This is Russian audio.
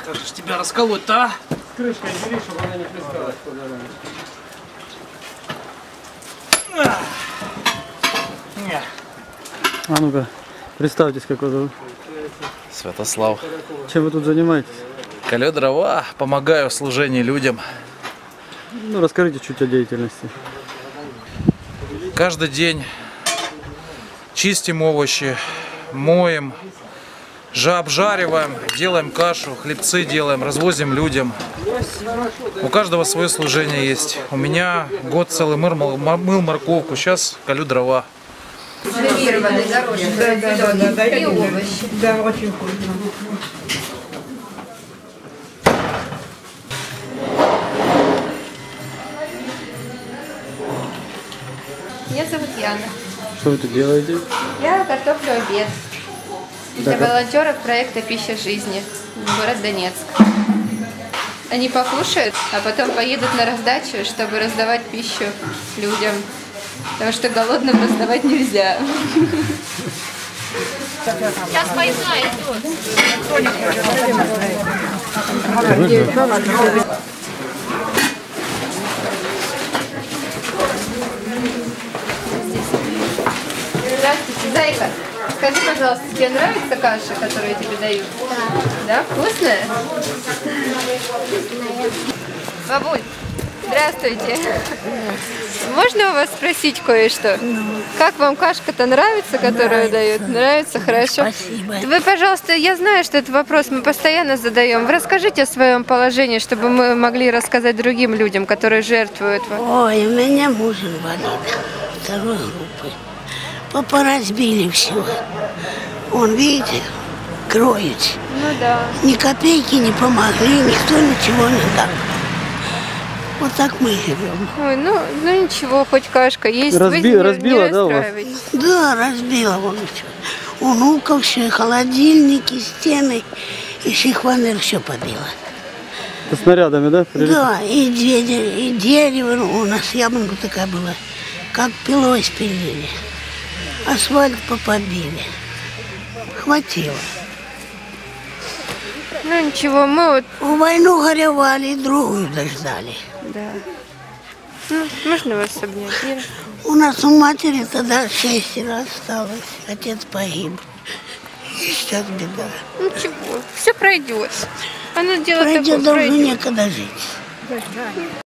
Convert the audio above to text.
Как же тебя расколоть-то, а? С крышкой бери, чтобы она не плескалась по дороге. А ну-ка, представьтесь, как вас зовут. Святослав. Чем вы тут занимаетесь? Колю дрова, помогаю в служении людям. Ну, расскажите чуть о деятельности. Каждый день чистим овощи, моем, обжариваем, делаем кашу, хлебцы делаем, развозим людям. У каждого свое служение есть. У меня год целый мыл морковку, сейчас колю дрова. Консервированный горошек, и овощи. Да, очень вкусно. Меня зовут Яна. Что вы тут делаете? Я готовлю обед для Да, волонтеров проекта «Пища жизни», город Донецк. Они покушают, а потом поедут на раздачу, чтобы раздавать пищу людям. Потому что голодным раздавать нельзя. Сейчас война идет. Здравствуйте, зайка. Скажи, пожалуйста, тебе нравится каша, которую я тебе даю? Да. Да? Вкусная? Бабуль, здравствуйте. Можно у вас спросить кое-что? Как вам кашка-то нравится, которую дают? Нравится? Хорошо. Спасибо. Вы, пожалуйста, я знаю, что этот вопрос мы постоянно задаем. Вы расскажите о своем положении, чтобы мы могли рассказать другим людям, которые жертвуют вам. Ой, у меня муж инвалид второй группы. Папа разбили все. Он, видите, кроется. Ну да. Ни копейки не помогли, никто ничего не дал. Вот так мы живем. Ой, ну ничего, хоть кашка есть. Разбила, да, у вас? расстраивайтесь. Да, разбила вон все. У внуков все, холодильники, стены, и шихванер все побило. Со снарядами, да? прилетели? Да, и дерево, у нас яблонька такая была, как пилой спилили. Асфальт побили. Хватило. Ну ничего, мы вот... В войну горевали и другую дождали. Да. Ну, можно вас обнять? Нет? У нас у матери тогда 6 осталось. Отец погиб. И сейчас беда. Ничего, все пройдет. Оно дело Пройдет, такое, даже пройдет. некогда жить.